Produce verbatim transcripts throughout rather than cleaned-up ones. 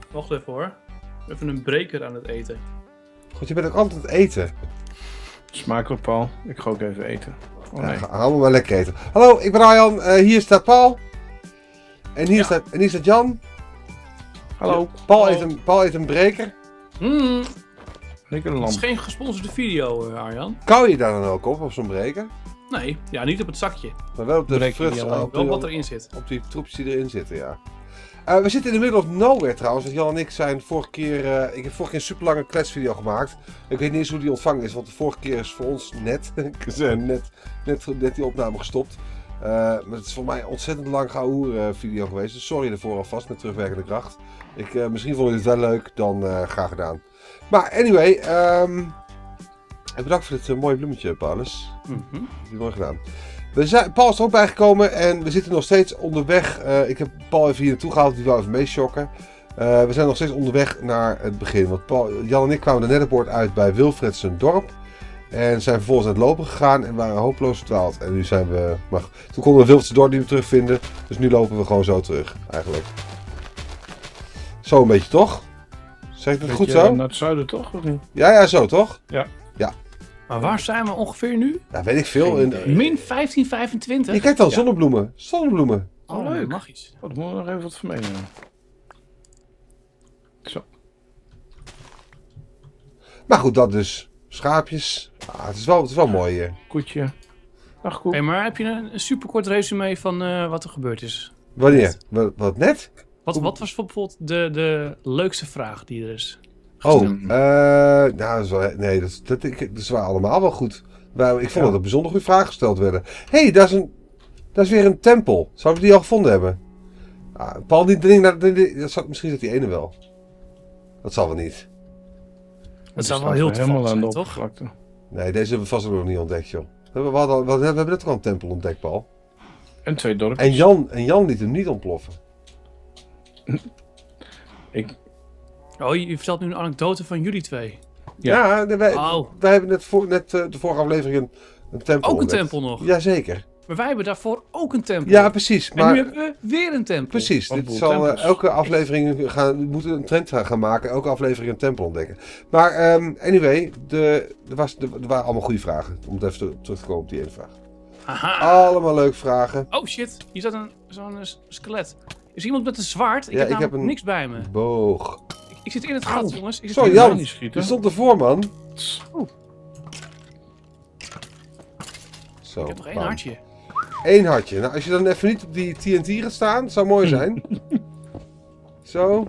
Wacht even hoor. Even een breker aan het eten. God, je bent ook altijd aan het eten. Smakelijk, Paul. Ik ga ook even eten. Oh nee. Ja, ga allemaal maar lekker eten. Hallo, ik ben Arjan. Uh, hier staat Paul. En hier, Ja. staat, en hier staat Jan. Hallo. Paul, Hallo. Eet een, Paul eet een breker. Mm, Lekker het is lamp. geen gesponsorde video, uh, Arjan. Kou je daar dan ook op, op zo'n breker? Nee, ja, niet op het zakje. Maar wel op de Breker fruts, die alleen- op, Wel de- wat erin zit. op die troepjes die erin zitten, ja. Uh, we zitten in de middle of nowhere trouwens. Want Jan en ik zijn vorige keer... Uh, ik heb vorige keer een super lange kletsvideo gemaakt. Ik weet niet eens hoe die ontvangen is. Want de vorige keer is voor ons net... we zijn net, net, net die opname gestopt. Uh, maar het is voor mij een ontzettend lang gehoor uh, video geweest. Dus sorry ervoor alvast met terugwerkende kracht. Ik, uh, misschien vonden jullie het wel leuk. Dan uh, graag gedaan. Maar anyway... Um, bedankt voor dit uh, mooie bloemetje, Paulus. Mm-hmm. Dat is mooi gedaan. We zijn, Paul is er ook bijgekomen en we zitten nog steeds onderweg. Uh, ik heb Paul even hier naartoe gehaald, die wou even meeschokken. Uh, we zijn nog steeds onderweg naar het begin. Want Paul, Jan en ik kwamen de Netherpoort uit bij Wilfred zijn dorp. En zijn vervolgens aan het lopen gegaan en waren hopeloos verdwaald. En nu zijn we... Maar toen konden we Wilfred zijn dorp niet meer terugvinden. Dus nu lopen we gewoon zo terug, eigenlijk. Zo een beetje, toch? Zeg ik dat goed zo? Naar het zuiden toch? Of niet? Ja, ja, zo toch? Ja. Ja. Maar waar zijn we ongeveer nu? Ja, weet ik veel. Geen In, idee. Min vijftien vijfentwintig. je kijkt al, Ja. zonnebloemen. Zonnebloemen. Oh, Oh, leuk. leuk. Mag iets. Oh, dan moeten we nog even wat van meenemen. Zo. Maar goed, dat dus. Schaapjes. Ah, het is wel, het is wel mooi hier. Koetje. Dag Koek. Hey, maar heb je een, een superkort resume van uh, wat er gebeurd is? Wanneer? Wat, wat net? Wat, wat was bijvoorbeeld de, de leukste vraag die er is? Oh, gesteld? uh, nou, dat is wel, nee, dat, dat, ik, dat is wel allemaal wel goed. Wij, ik vond Ja. dat er bijzonder goede vragen gesteld werden. Hé, hey, daar is een, daar is weer een tempel. Zouden we die al gevonden hebben? Ah, Paul, die ding, dat, dat, dat, misschien zit die ene wel. Dat zal wel niet. Dat zou Die wel staat heel helemaal toevallig aan zijn, de toch? oppervlakte. Nee, deze hebben we vast ook nog niet ontdekt, joh. We hebben, we hadden, we hebben net al een tempel ontdekt, Paul. En twee dorpjes. En Jan, en Jan liet hem niet ontploffen. Ik, Oh, je, je vertelt nu een anekdote van jullie twee. Ja. Ja, wij, Oh. wij hebben net, voor, net uh, de vorige aflevering een, een tempel Ook een ontdekt. tempel nog. Jazeker. Maar wij hebben daarvoor ook een tempel. Ja, precies. En Maar... nu hebben we weer een tempel. Precies, Een dit boel zal uh, tempels. elke aflevering gaan, we moeten een trend gaan maken, elke aflevering een tempel ontdekken. Maar um, anyway, de, er, was, er, er waren allemaal goede vragen, om even te, terug te komen op die ene vraag. Aha. Allemaal leuke vragen. Oh shit, hier staat een, zo'n uh, skelet. Is iemand met een zwaard? Ik Ja, heb ik namelijk heb een- niks bij me. Boog. Ik, ik zit in het gat, jongens. Ik zit Sorry, in het Jan. gat. niet schieten. Je stond ervoor, man. Oeh. Zo, Ik heb nog één bam. hartje. Eén hartje. Nou, als je dan even niet op die T N T gaat staan, zou mooi zijn. Zo.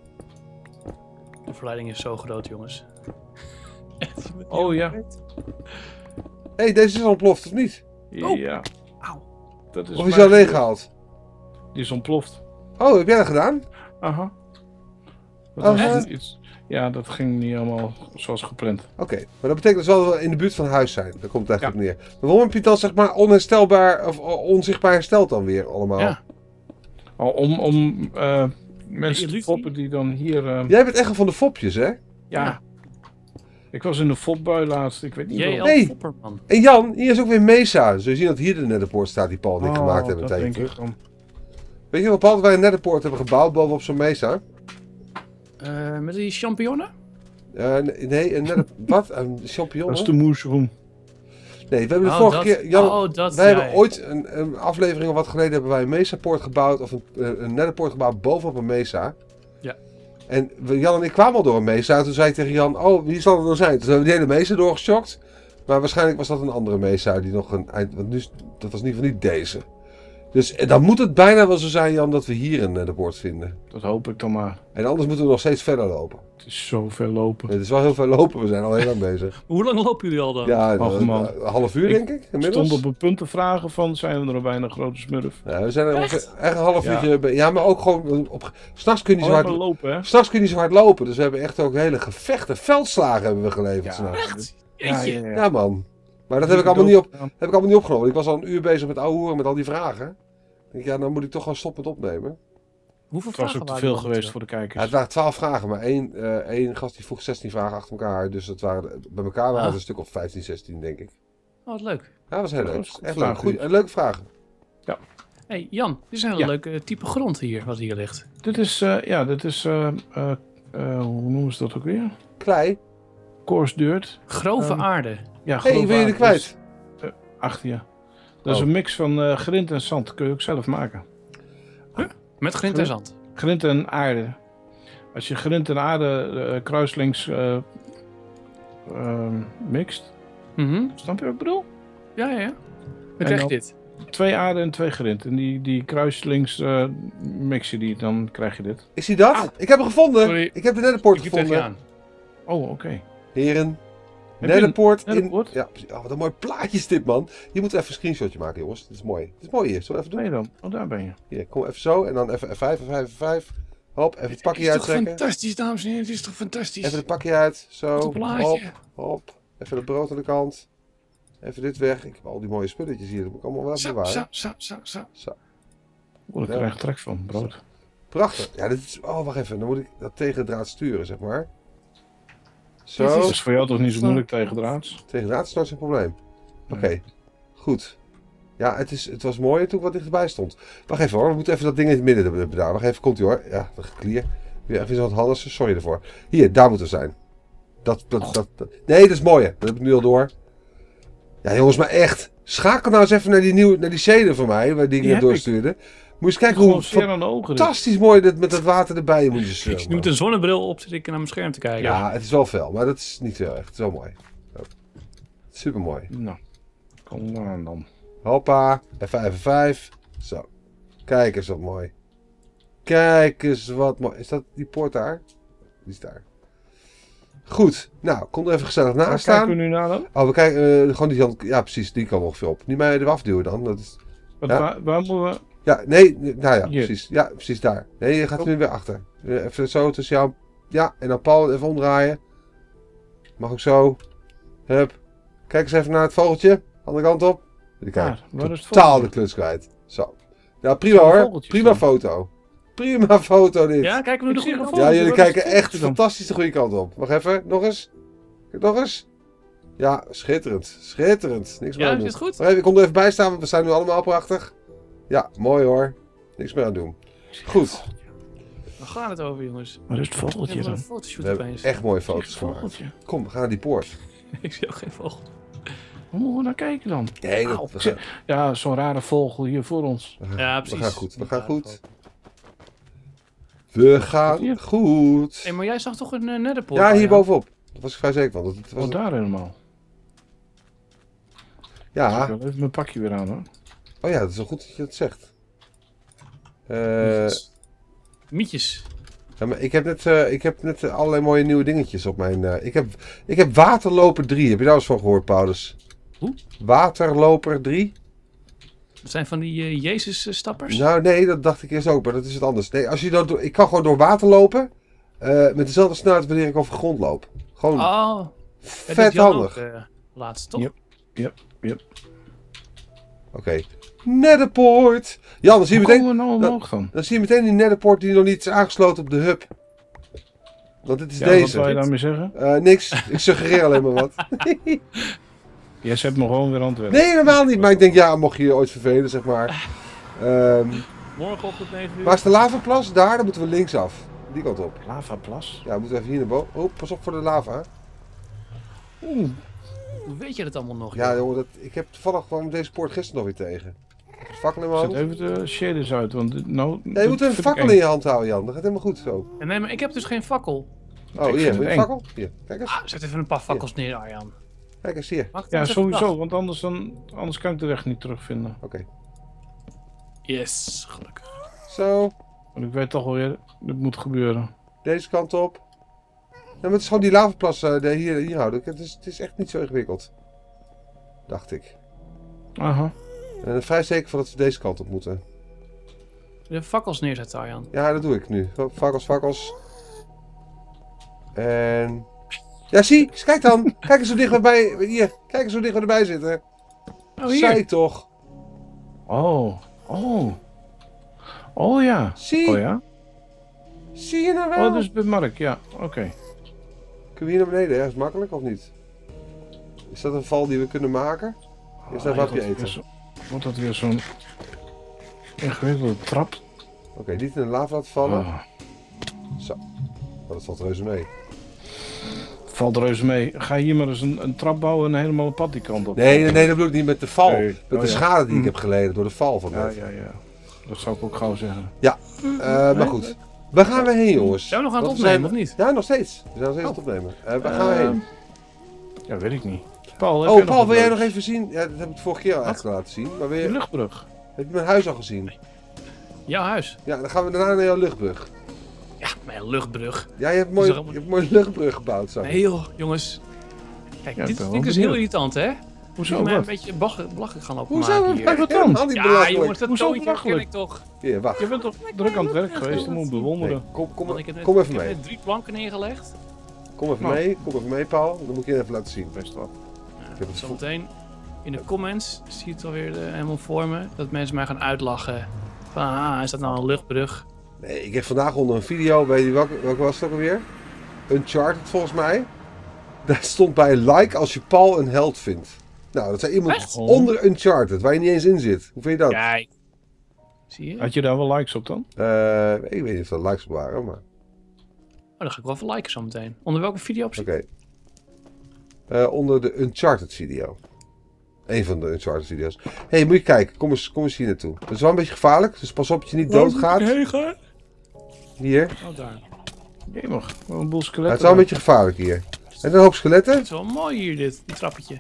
De verleiding is zo groot, jongens. Echt, je bent Oh, heel ja. breed. Hé, hey, deze is ontploft, of niet? Oh. Ja. Auw. Dat is Of is mijn die alleen gebeurd. gehaald? Die is ontploft. Oh, heb jij dat gedaan? Aha. Dat Oh, was echt? iets, ja, dat ging niet helemaal zoals gepland. Oké, maar dat betekent dus wel dat we in de buurt van huis zijn. Daar komt het eigenlijk Ja. op neer. Maar waarom heb je het dan zeg maar onherstelbaar of onzichtbaar hersteld dan weer allemaal? Ja. Al om om uh, mensen te illusie? foppen die dan hier... Uh, Jij bent echt wel van de fopjes, hè? ja. Ja. Ik was in een fopbui laatst. Ik weet niet J L waarom. Nee. Fopperman. En Jan, hier is ook weer Mesa. Zul je zien dat hier de Netherpoort staat die Paul en ik Oh, gemaakt hebben een dat tijdje denk ik terug. dan. Weet je wel, Paul, dat wij een Netherpoort hebben gebouwd bovenop zo'n Mesa? Uh, met die champignonnen? Uh, nee, een Nether... Wat? Een champignon? Dat is de mushroom. Nee, we hebben de Oh, vorige dat- keer... Jan, oh, dat, wij ja, hebben ja. ooit een, een aflevering of wat geleden hebben wij een Mesa-poort gebouwd. Of een, een Netherpoort gebouwd bovenop een Mesa. Ja. En we, Jan en ik kwamen al door een Mesa. En toen zei ik tegen Jan, oh, wie zal het dan zijn? Toen hebben we die hele Mesa doorgeschokt. Maar waarschijnlijk was dat een andere Mesa die nog een eind... Want nu, is- dat was in ieder geval niet deze. Dus eh, dan moet het bijna wel zo zijn, Jan, dat we hier een Netherpoort vinden. Dat hoop ik dan maar. En anders moeten we nog steeds verder lopen. Het is zoveel lopen. Het is wel heel veel lopen, we zijn al heel lang bezig. Hoe lang lopen jullie al dan? Ja, Och, een, man. een half uur Ik denk ik, Ik inmiddels. stond op een punt te vragen van, zijn we er bijna een grote smurf? Ja, we zijn er Echt? ongeveer echt een half Ja. uurtje bij. Ja, maar ook gewoon op. S'nachts kun je niet zo Oh, hard we lopen, hè? S'nachts kun je niet zo hard lopen. Dus we hebben echt ook hele gevechten, veldslagen hebben we geleverd. Ja. s'nachts. Echt? Ja, Jeetje. ja, ja. Ja, man. Maar dat heb ik allemaal niet op, heb ik allemaal niet opgenomen. Ik was al een uur bezig met ouwe hoeren met al die vragen. Ik denk, ja, dan moet ik toch gewoon stoppen met opnemen. Hoeveel Het was vragen ook te waren veel er geweest dan? voor de Ja, kijkers. het waren twaalf vragen, maar één, uh, één gast die vroeg zestien vragen achter elkaar. Dus dat waren, bij elkaar waren het Ah. een stuk of vijftien, zestien, denk ik. Oh, wat leuk. Ja, dat was heel Dat leuk. was goed Echt vragen. leuk. Goeie, een leuke vragen. En Hey Jan, dit is een hele Ja. leuke type grond hier, wat hier ligt. Dit is, uh, ja, dit is, uh, uh, uh, hoe noemen ze dat ook weer? Klei. Coarse dirt. Grove Um, aarde. Ja, Hé, hey, ben je er kwijt? Uh, achter je. Dat is Oh. een mix van uh, grind en zand. Kun je ook zelf maken. Met grind en zand. Grind en aarde. Als je grind en aarde uh, kruislings uh, uh, mixt. Mhm. Snap je wat ik bedoel? Ja, ja, ja. Dan En krijg je dan- dit. Twee aarde en twee grind. En die, die kruislings uh, mix je die, dan krijg je dit. Is hij dat? Auw. Ik heb hem gevonden. Sorry. Ik heb de netherpoort Ik liep tegen je gevonden. aan. Oh, oké. Okay. Heren. je Netherpoort een in... netherpoort? Ja, precies. Oh, wat een mooi plaatje is dit, man. Je moet even een screenshotje maken, jongens. Dit is mooi. Dit is mooi hier. Zullen we even doen? Nee dan. Oh, daar ben je. Hier, kom even zo. En dan even F vijf, F vijf, F vijf. Hop, even het Het pakje is toch uittrekken. fantastisch, dames en heren. Het is toch fantastisch. Even het pakje uit. Zo. Wat een Hop, plaatje. hop. Even het brood aan de kant. Even dit weg. Ik heb al die mooie spulletjes hier. Dat moet ik allemaal wel even Zo, bewaren. zo, zo, zo, zo. Zo. Oh, daar Ja. krijg ik trek van. Brood. Prachtig. Ja, dit is... Oh, wacht even. Dan moet ik dat tegendraad sturen, zeg maar. Zo. Dit Dat is voor jou toch niet zo moeilijk tegen draads? Tegendraad is nooit zo'n probleem. Oké. Goed. Ja, het, is, het was mooi toen ik wat dichterbij stond. Wacht even hoor. We moeten even dat ding in het midden bedaan. Wacht even. Komt ie hoor. Ja, dat geklier. Weer even wat handen. Sorry ervoor. Hier, daar moet het zijn. Dat, dat, dat, dat. Nee, dat is mooi. Hè. Dat heb ik nu al door. Ja, jongens, maar echt. Schakel nou eens even naar die, nieuwe, naar die scène van mij. Waar die ik Die net heb doorstuurde. Moet je eens kijken Gewoon hoe veer aan de ogen. dit. fantastisch mooi dit met dat water erbij moet je Ik zo. moet een zonnebril op zitten naar mijn scherm te kijken. Ja, het is wel fel. Maar dat is niet heel erg. Het is wel mooi. Super mooi. Nou, kom maar aan dan. Hoppa, F vijf, F vijf. Zo. Kijk eens wat mooi. Kijk eens wat mooi. Is dat die poort daar? Die is daar. Goed. Nou, kom er even gezellig Waar naast kijken we staan. nu naar dan? Oh, we kijken uh, gewoon die kant. Ja, precies. Die kan ongeveer op. Niet mij er afduwen dan. Dat is... Wat, Ja. waar, waar moeten we... Ja, nee. Nou ja, Hier. precies. Ja, precies daar. Nee, je gaat Oh. nu weer achter. Even zo tussen jou. Ja, en dan Paul even omdraaien. Mag ook zo. Hup. Kijk eens even naar het vogeltje. Andere kant op. Kijk. Waar, waar is het Totaal volgende? de kluts kwijt. Zo. Ja, prima Zijn er hoor. vogeltjes Prima dan? foto. Prima foto dit. Ja, kijken we nu Ik de zie goede er kant Ja, op? Wat jullie is het kijken volgende echt dan? fantastisch de goede kant op. Wacht even. Nog eens. Kijk, nog eens. Ja, schitterend. Schitterend. Niks meer Ja, aan is doen. het goed? Wacht even, ik kom er even bij staan, want we zijn nu allemaal prachtig. Ja, mooi hoor. Niks meer aan doen. Goed. Waar gaat het over, jongens? Waar is het vogeltje Helemaal dan? een fotoshoot We hebben opeens. echt mooie Zie je foto's het gemaakt. vogeltje? Kom, we gaan naar die poort. Ik zie ook geen vogel. Hoe moeten we naar kijken dan? Nee, Auw, dat, we, ik gaan, Ja, zo'n rare vogel hier voor ons. we gaan- Ja, we precies. gaan goed. We gaan Ja, goed. vogel. We gaan Hier. goed. Hé, maar jij zag toch een uh, netherpoort? Ja, hier Arjan? bovenop. Dat was ik vrij zeker van. Dat, dat was Oh, daar helemaal. ja. Ik wil even mijn pakje weer aan hoor. Oh ja, dat is wel goed dat je dat zegt. Eh, Mietjes. Mietjes. ja, maar ik heb net, eh, ik heb net eh, allerlei mooie nieuwe dingetjes op mijn... eh, ik, heb, ik heb Waterloper drie. Heb je daar eens van gehoord, Paulus? Hoe? Waterloper drie? Dat zijn van die uh, Jezus-stappers? Nou, nee, dat dacht ik eerst ook, maar dat is het anders. Nee, als je dat doet, ik kan gewoon door water lopen. eh, met dezelfde snelheid wanneer ik over grond loop. Gewoon Oh, ja, dat vet Jan handig. ook, uh, laatst, toch? Yep. Yep, yep. Oké. Netherpoort. Jan, dan zie je Hoe meteen... komen we nou dat- omhoog dan? Dan zie je meteen die netherpoort die nog niet is aangesloten op de hub. Want dit is Ja, wat deze. wil je daarmee zeggen? Eh, niks. Ik suggereer alleen maar wat. Jij zet me gewoon weer aan het werk. Nee, helemaal niet. Maar ik denk, ja, mocht je je ooit vervelen, zeg maar. Ehm Morgenochtend negen uur. waar is de lavaplas? Daar, dan moeten we linksaf. Die kant op. Lavaplas. Ja, we moeten even hier naar boven. Oh, pas op voor de lava. Oeh, hoe weet je dat allemaal nog? Ja, joh? jongen, dat, ik heb toevallig gewoon deze poort gisteren nog weer tegen. Het fakkel in mijn Zet hand. even de shaders uit, want dit- nou... Ja, je moet een fakkel in je hand houden, Jan. Dat gaat helemaal goed zo. En nee, maar ik heb dus geen fakkel. Oh, Ik hier, vind wil je het een eng. fakkel? Hier, kijk eens. Ah, zet even een paar fakkels neer, Arjan. Kijk eens hier. Maak het Ja, eens even sowieso, dag. want anders, dan, anders kan ik de weg niet terugvinden. Oké. Yes, gelukkig. Zo, Want ik weet toch alweer, dit moet gebeuren. deze kant op. Ja, maar het is gewoon die lavaplas eh, de- hier, hier houden. Het is, het is echt niet zo ingewikkeld. Dacht ik. Aha. En ik vrij zeker van dat we deze kant op moeten. De fakkels neerzetten, Arjan. Ja, dat doe ik nu. Fakkels, fakkels. En... Ja, zie. Kijk dan. Kijk eens hoe dicht we bij... Hier. Kijk eens hoe dicht we erbij zitten. Oh, Zei hier. ik toch. Oh. Oh. Oh ja. Zie. Oh ja. Zie je nou wel? Oh, dus bij Mark, ja. Oké. Kunnen we hier naar beneden? Ergens makkelijk of niet? Is dat een val die we kunnen maken? Eerst even Ah, een hapje wordt dat eten. weer zo- Wordt dat weer zo'n... ingewikkelde trap. Oké, okay, niet in de lava laten vallen. Oh. Zo. Oh, dat valt reuze mee. Valt reuze mee. Ga hier maar eens een, een trap bouwen en helemaal een pad die kant op. Nee, nee, nee, dat bedoel ik niet met de val. Nee. Met Oh, de ja. schade die ik Hm. heb geleden door de val van Ja, net. ja, ja. Dat zou ik ook gauw zeggen. Ja, uh, maar goed. Waar gaan we heen, jongens? Zijn we nog aan het Want we opnemen, zijn- of niet? Ja, nog steeds. We zijn nog steeds Oh. aan het opnemen. Uh, waar gaan we heen? Ja, weet ik niet. Paul, heb Oh, jij Paul, wat wil jij leuks? nog even zien? Ja, dat heb ik de vorige keer al Wat? eigenlijk laten zien. Maar wil De je... luchtbrug. Heb je mijn huis al gezien? Jouw huis. Ja, dan gaan we daarna naar jouw luchtbrug. Ja, mijn luchtbrug. Ja, je hebt een mooie, Is er allemaal- je hebt een mooie luchtbrug gebouwd, zo. Nee joh, jongens. Kijk, Ja, ik dit ben vind wel ik dus heel benieuwd. irritant, hè? Hoezo? Moet je mij een Wat? beetje belach- belachelijk gaan lopen Hoezo? maken hier. Wat dan? Helemaal niet Ja, belachelijk. jongens, dat Hoezo toontje ken belachelijk? ik toch. Hier, wacht. Je bent toch druk aan het werk geweest, je moet bewonderen. Nee, kom, kom, Man, ik heb net, kom even ik heb mee. net drie planken neergelegd. Kom even Nou. mee. Kom even mee, Paul. Dan moet ik je even laten zien. Best wel. Ja, heb het zometeen in de comments zie je het alweer uh, helemaal voor me. Dat mensen mij gaan uitlachen. Van, ah, is dat nou een luchtbrug? Nee, ik heb vandaag onder een video, weet je welke, welke was het ook alweer? Uncharted volgens mij. Daar stond bij like als je Paul een held vindt. Nou, dat zei iemand Echt? onder Uncharted, waar je niet eens in zit. Hoe vind je dat? Kijk. Zie je? Had je daar wel likes op dan? Uh, ik weet niet of dat likes op waren, maar... Oh, dan ga ik wel even liken zo meteen. Onder welke video op Oké. Okay. Uh, onder de Uncharted video. Eén van de Uncharted video's. Hé, hey, moet je kijken. Kom eens, kom eens hier naartoe. Het is wel een beetje gevaarlijk, dus pas op dat je niet doodgaat. heen gaan? Hier. Oh, daar. Jemig, wel een boel Ja, skeletten. het is wel een beetje gevaarlijk hier. En een hoop skeletten. Het is wel mooi hier, dit. Die trappetje.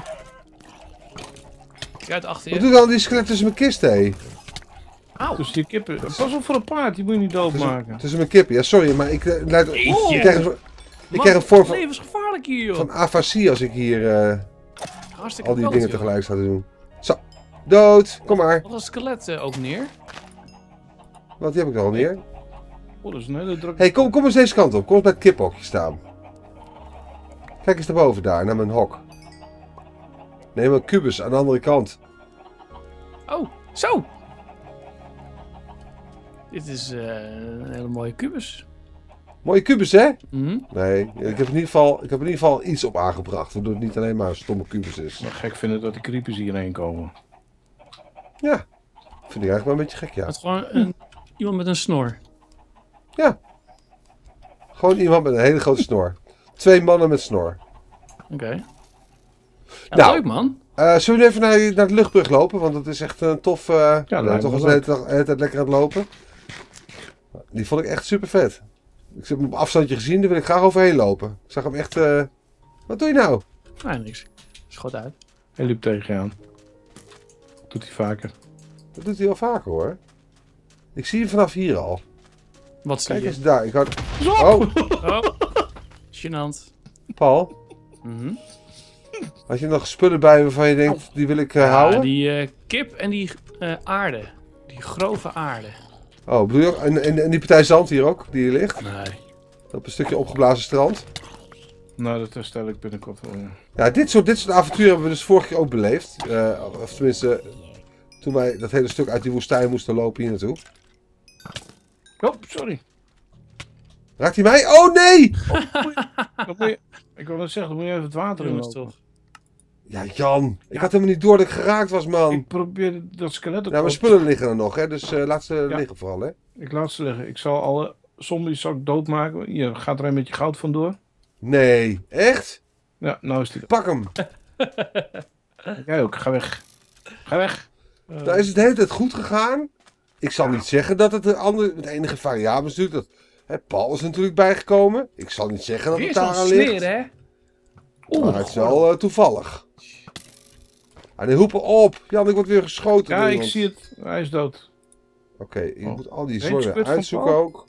Kijk uit achter Wat je. doet dan die skelet tussen mijn kist, hé? Auw. Dus die kippen. Pas op voor een paard, die moet je niet doodmaken. Tussen mijn kippen. Ja, sorry, maar ik, uh, leid, Jeetje. ik, krijg, een, ik Man, krijg een vorm van, Het leven is gevaarlijk hier, joh. van afasie als ik hier uh, Hartstikke al die koud, dingen joh. tegelijk sta te doen. Zo. Dood. Kom maar. Nog een skelet uh, ook neer. Want die heb ik er al neer. Oh, dat is een hele drukke... Hé, hey, kom, kom eens deze kant op. Kom eens bij het kiphokje staan. Kijk eens daarboven daar, naar mijn hok. Nee, mijn kubus aan de andere kant. Oh, zo. Dit is uh, een hele mooie kubus. Mooie kubus, hè? Mhm. Nee, ik heb, in ieder geval, ik heb in ieder geval iets op aangebracht. Waardoor het niet alleen maar een stomme kubus is. Ik gek vinden dat de creepers hierheen komen. Ja, vind ik eigenlijk wel een beetje gek, ja. Het is gewoon een, iemand met een snor. Ja. Gewoon iemand met een hele grote snor. Twee mannen met snor. Oké. Okay. Ja, Nou. leuk, man. Uh, zullen we even naar, naar de luchtbrug lopen? Want het is echt een tof... Uh, ja, lijkt nou, me toch was de leuk. hele, hele tijd lekker aan het lopen. Die vond ik echt super vet. Ik heb hem op afstandje gezien, daar wil ik graag overheen lopen. Ik zag hem echt... Uh... Wat doe je nou? Nee, niks. Schot uit. Hij liep tegen je aan. Doet hij vaker. Dat doet hij wel vaker, hoor. Ik zie hem vanaf hier al. Wat zie Kijk je? eens daar. Ik had... Oh, Oh. Gênant. Paul. Mhm. Had je nog spullen bij waarvan je denkt, die wil ik uh, Ja, houden? die uh, kip en die uh, aarde. Die grove aarde. Oh, bedoel je ook? En, en, en die partij zand hier ook, die hier ligt? Nee. Op een stukje opgeblazen strand. Nou, dat herstel ik binnenkort wel. Ja. Ja, dit soort, dit soort avonturen hebben we dus vorige keer ook beleefd. Uh, of tenminste, toen wij dat hele stuk uit die woestijn moesten lopen hier naartoe. Oh, sorry. Raakt hij mij? Oh nee! Dat moet je, ik wil net zeggen, dan moet je even het water in Jongens lopen. toch. Ja, Jan. Ik had helemaal niet door dat ik geraakt was, man. Ik probeer dat skelet ook Ja, mijn op- spullen liggen er nog, hè. Dus uh, laat ze Ja. liggen vooral, hè. Ik laat ze liggen. Ik zal alle zombies zal ik doodmaken. Hier, gaat er een met je goud vandoor. Nee. Echt? Ja, nou is die er. Pak hem. Jij ook, ga weg. Ga weg. Uh, Nou is het de hele tijd goed gegaan. Ik zal niet zeggen dat het de andere, het enige variabele is natuurlijk dat... Hè, Paul is natuurlijk bijgekomen. Ik zal niet zeggen dat weer het zo'n daaraan ligt. sneer, hè? Maar het is wel uh, toevallig. En die hoepen op. Jan, ik word weer geschoten. Ja, door ik iemand. zie het. Hij is dood. Oké, je Oh. moet al die Weet zooi je weer het van uitzoeken Paul? ook.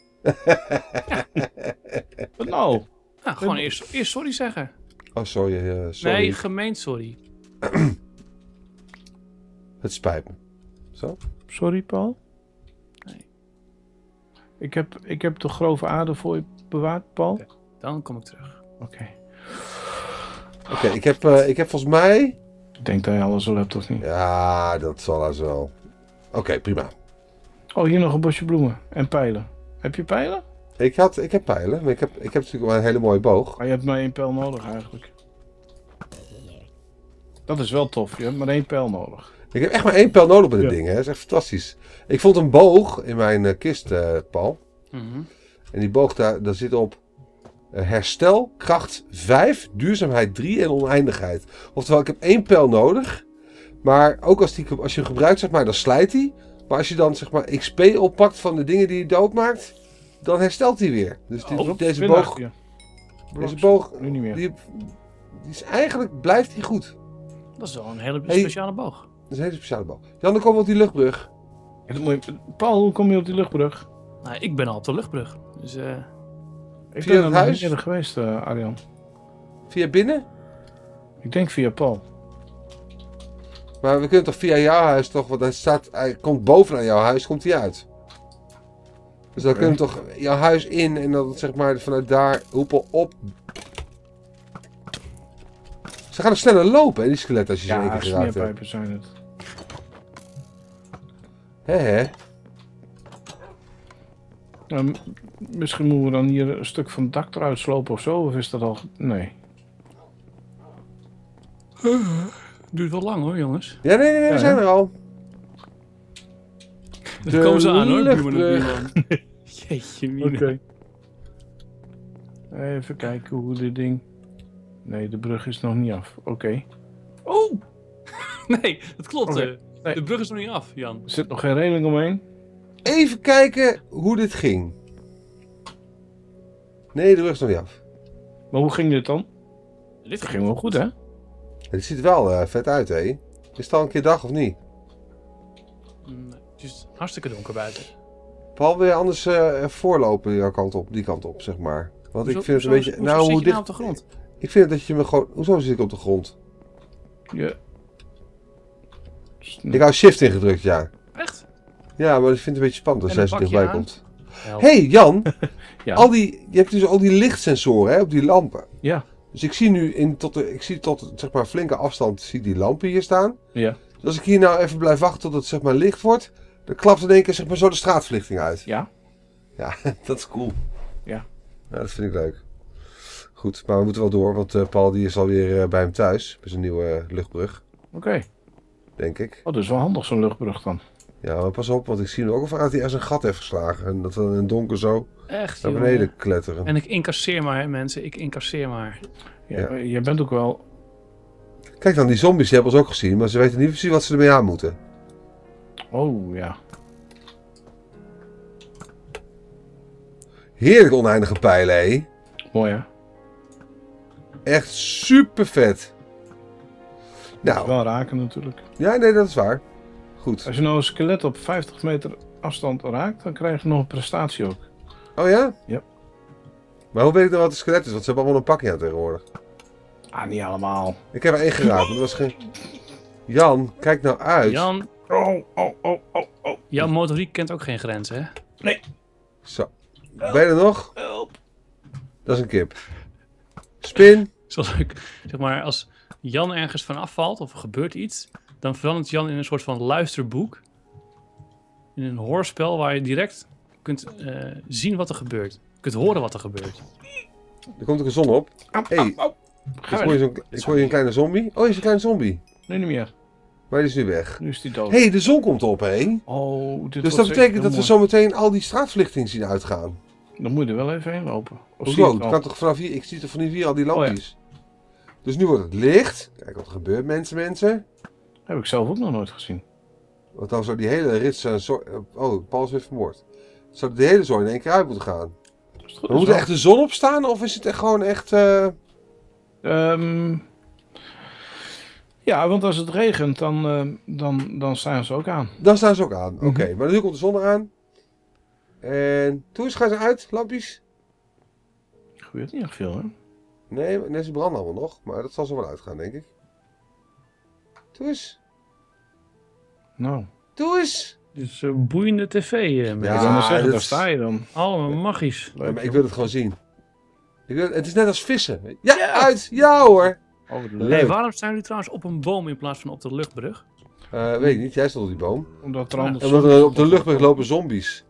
Wat nou? Nou, gewoon eerst, eerst sorry zeggen. Oh, sorry. Uh, sorry. Nee, gemeend sorry. Het spijt me. Zo? Sorry, Paul. Nee. Ik heb, ik heb de grove aarde voor je bewaard, Paul. Oké. Dan kom ik terug. Oké. Oké, ik, heb, uh, ik heb volgens mij... Ik denk dat je alles al hebt, of niet? Ja, dat zal als wel. Oké, okay, prima. Oh, hier nog een bosje bloemen. En pijlen. Heb je pijlen? Ik, had, ik heb pijlen, maar ik heb, ik heb natuurlijk wel een hele mooie boog. Maar je hebt maar één pijl nodig eigenlijk. Dat is wel tof, je hebt maar één pijl nodig. Ik heb echt maar één pijl nodig bij dit Ja. ding, hè. Dat is echt fantastisch. Ik vond een boog in mijn uh, kist, uh, Paul. Mhm. En die boog daar, daar zit op uh, herstel, kracht vijf, duurzaamheid drie en oneindigheid. Oftewel, ik heb één pijl nodig. Maar ook als, die, als je hem gebruikt, zeg maar, dan slijt hij. Maar als je dan, zeg maar, X P oppakt van de dingen die je doodmaakt, dan herstelt hij weer. Dus die, Oh, deze weer boog, naast je. deze boog, Nu niet meer. die, die is eigenlijk, blijft hij goed. Dat is wel een hele Hey. speciale boog. Dat is een hele speciale boog. Jan, dan komen we op die luchtbrug. Ja, dat moet je- Paul, hoe kom je op die luchtbrug? Nou, ik ben al op de luchtbrug. Dus eh, Ik Via ben het er nog huis? niet eerder geweest, uh, Arjan. Via binnen? Ik denk via Paul. Maar we kunnen toch via jouw huis toch, want hij staat, hij komt bovenaan jouw huis, komt hij uit. Dus dan Oké. kunnen we toch jouw huis in en dan zeg maar vanuit daar hoepel op. Ze gaan er sneller lopen, hè, die skeletten, als je ze in één Ja, keer geraakt hebt. smeerpijpen zijn het. Hè, hè? Um, misschien moeten we dan hier een stuk van het dak eruit slopen of zo, of is dat al... Nee. duurt wel lang hoor, jongens. Ja, nee, nee, nee, we Ja, zijn hè? er al. Dan komen ze aan hoor, buurman en luchtbrug. buurman. Jeetje, mina. Oké. Even kijken hoe dit ding... Nee, de brug is nog niet af. Oké. Oh! Nee, dat klopt. Oké. eh. Nee. De brug is nog niet af, Jan. Er zit nog geen reling omheen. Even kijken hoe dit ging. Nee, de rug is nog niet af. Maar hoe ging dit dan? Dit Dat ging wel goed, hè? Het ziet er wel uh, vet uit, hè? Is het al een keer dag of niet? Mm, het is hartstikke donker buiten. Paul, wil je anders uh, voorlopen die kant op, die kant op, zeg maar? Want Hoezo- ik vind het een hoezo- beetje... hoezo Nou, zit hoe je dicht... nou op de grond? Ik vind dat je me gewoon... Hoezo zit ik op de grond? Ja. Ik hou shift ingedrukt, ja. Echt? Ja, maar ik vind het een beetje spannend als En jij dan zo pak je dichtbij aan. komt. Help. Hé, hey, Jan. Ja. Al die, je hebt dus al die lichtsensoren, hè, op die lampen. Ja. Dus ik zie nu in tot, de, ik zie tot zeg maar flinke afstand zie ik die lampen hier staan. Ja. Dus als ik hier nou even blijf wachten tot het zeg maar licht wordt, dan klapt in één keer zeg maar zo de straatverlichting uit. Ja. Ja, dat is cool. Ja. Ja, dat vind ik leuk. Goed, maar we moeten wel door, want uh, Paul die is alweer uh, bij hem thuis. Bij zijn nieuwe uh, luchtbrug, Oké. denk ik. Oh, dat is wel handig zo'n luchtbrug dan. Ja, maar pas op, want ik zie nu ook al vaak dat hij ergens een gat heeft geslagen. En dat we in het donker zo Echt, naar jongen. beneden kletteren. En ik incasseer maar, hè, mensen. Ik incasseer maar. Ja, Ja. maar jij bent ook wel... Kijk dan, die zombies die hebben ons ook gezien, maar ze weten niet precies wat ze ermee aan moeten. Oh, ja. Heerlijk oneindige pijlen, hé. Mooi, hè? Echt super vet. Nou, Wel raken natuurlijk. ja, nee, dat is waar. Goed. Als je nou een skelet op vijftig meter afstand raakt, dan krijg je nog een prestatie ook. Oh ja? Ja. Maar hoe weet ik dan wat een skelet is? Want ze hebben allemaal een pakje aan tegenwoordig. Ah, niet allemaal. Ik heb er één geraakt, maar dat was geen... Jan, kijk nou uit. Jan, Oh, oh, oh, oh, oh. jouw motoriek kent ook geen grenzen, hè? Zo. Ben je er nog? Help. Dat is een kip. Spin. Zoals ik, zeg maar, als Jan ergens van afvalt of er gebeurt iets, dan verandert Jan in een soort van luisterboek. In een hoorspel waar je direct kunt uh, zien wat er gebeurt. Je kunt horen wat er gebeurt. Er komt ook een zon op. Au, Hey. au, au. Ik Ga hoor, weg. je zo'n- ik hoor je een kleine zombie. Oh, je is een kleine zombie. Nee, niet meer. Maar die is nu weg. Nu is die dood. Hé, hey, de zon komt op, hé. Oh, dit Dus wordt dat zeker betekent dat we heel zo meteen al die straatverlichting zien uitgaan. mooi. Dan moet je er wel even heen lopen. Of zie je Hoezo? het Het al? kan toch vanaf hier? Ik zie toch van hier al die Oh, ja. lampjes. Dus nu wordt het licht. Kijk wat er gebeurt, mensen, mensen. Heb ik zelf ook nog nooit gezien. Want dan zou die hele rits... uh, zo- uh, oh, Paul is weer vermoord. Zou de hele zooi in één keer uit moeten gaan. Is het goed? Maar Is moet er wel- echt de zon op staan? Of is het echt gewoon echt... uh, Ehm, ja, want als het regent, dan, eh, dan, dan staan ze ook aan. Dan staan ze ook aan. Oké, Mhm. maar nu komt de zon eraan. En toen eens gaan ze uit, lampjes. Er gebeurt niet echt veel, hè? Nee, nee, ze branden allemaal nog. Maar dat zal zo wel uitgaan, denk ik. Doe eens. Nou, Doe eens. Dit is uh, boeiende tv, uh, ik mensen. wil maar zeggen, dit daar is- sta je dan. Allemaal magisch. Ja, maar ik wil het gewoon zien. Ik wil, het is net als vissen. Ja, uit. Ja hoor. Oh, wat Leuk. leuk. Hey, waarom staan jullie trouwens op een boom in plaats van op de luchtbrug? Uh, weet ik niet, jij stond op die boom. Omdat er Ja, anders... Omdat er op de luchtbrug lopen zombies.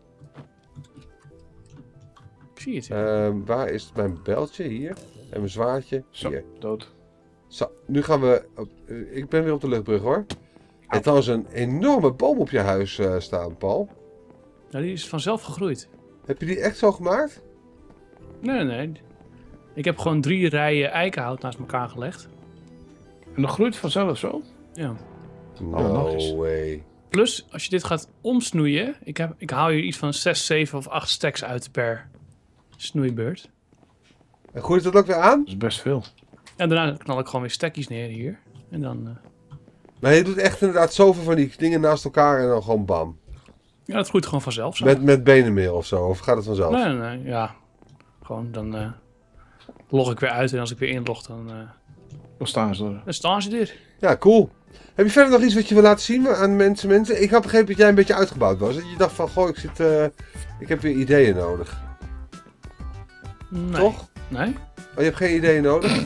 Ik zie het. ja. Uh, waar is mijn bijltje? Hier. En mijn zwaardje. Zo, Hier. dood. Zo, nu gaan we... Op, uh, ik ben weer op de luchtbrug hoor. Je hebt trouwens een enorme boom op je huis uh, staan, Paul. Nou, die is vanzelf gegroeid. Heb je die echt zo gemaakt? Nee, nee. Ik heb gewoon drie rijen eikenhout naast elkaar gelegd. En dat groeit vanzelf zo? Ja. No way. Plus, als je dit gaat omsnoeien... Ik, heb, ik haal hier iets van zes, zeven of acht stacks uit per snoeibeurt. En groeit dat ook weer aan? Dat is best veel. En daarna knal ik gewoon weer stekjes neer hier. En dan... Uh... Maar je doet echt inderdaad zoveel van die dingen naast elkaar en dan gewoon bam. Ja, dat groeit gewoon vanzelf zo. Met, met benenmeel of zo? Of gaat het vanzelf? Nee, nee, nee. Ja. Gewoon, dan uh, log ik weer uit. En als ik weer inlog, dan... Uh... Dan staan ze er. Dan staan ze er. Ja, cool. Heb je verder nog iets wat je wil laten zien aan mensen? mensen? Ik had begrepen dat jij een beetje uitgebouwd was. Dat je dacht van, goh, ik, zit, uh, ik heb weer ideeën nodig. Nee. Toch? Nee. Oh, je hebt geen ideeën nodig?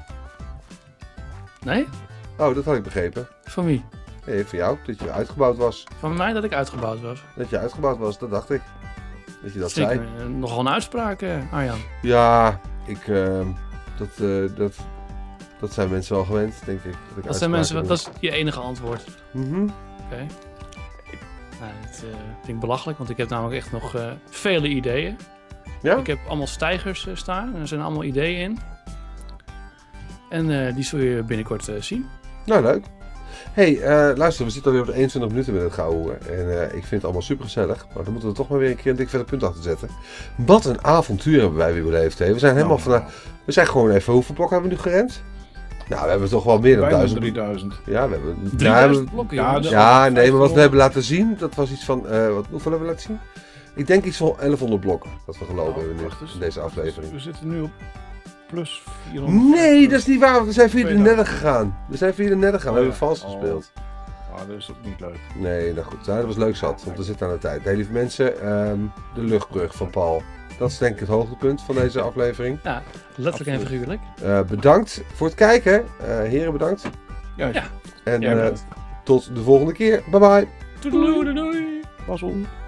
Nee? Oh, dat had ik begrepen. Van wie? Nee, van jou. Dat je uitgebouwd was. Van mij dat ik uitgebouwd was. Dat je uitgebouwd was, dat dacht ik. Dat je dat Vind zei. ik, uh, nogal een uitspraak, uh, Arjan. Ja, ik... Uh, dat, uh, dat, dat zijn mensen wel gewend, denk ik. Dat, ik dat zijn mensen... Doe. Dat is je enige antwoord. Mm-hmm. Oké. Okay. Nou, dat uh, vind ik belachelijk, want ik heb namelijk echt nog uh, vele ideeën. Ja? Ik heb allemaal stijgers uh, staan en er zijn allemaal ideeën in. En uh, die zul je binnenkort uh, zien. Nou, leuk. Hey, uh, luister, we zitten alweer op de eenentwintig minuten met het gehouden. En uh, ik vind het allemaal super gezellig. Maar dan moeten we toch maar weer een keer een dik verder punt achter zetten. Wat een avontuur hebben wij weer beleefd. Hè? We zijn helemaal oh, van... We zijn gewoon even... Hoeveel blokken hebben we nu gerend? Nou, we hebben toch wel meer dan bijna duizend. drieduizend. Ja, we hebben... drieduizend ja, blokken, ja, jongens. ja, nee, maar wat we hebben laten zien, dat was iets van... Uh, wat, hoeveel hebben we laten zien? Ik denk iets van elfhonderd blokken. Dat we gelopen oh, hebben nu dus, in deze aflevering. We zitten nu op plus vierhonderd. Nee, dat is niet waar. We zijn via de netten gegaan. We zijn via de netten gegaan. Oh, we hebben vals oh. gespeeld. Ah, dat is ook niet leuk. Nee, nou goed. Dat was leuk zat, want we zitten aan de tijd. Hey, lieve mensen, um, de luchtbrug van Paul. Dat is denk ik het hoogtepunt van deze aflevering. Ja, letterlijk en figuurlijk. Uh, bedankt voor het kijken. Uh, heren, bedankt. Ja. ja. En uh, tot de volgende keer. Bye bye. Doei doei doei. Pas op.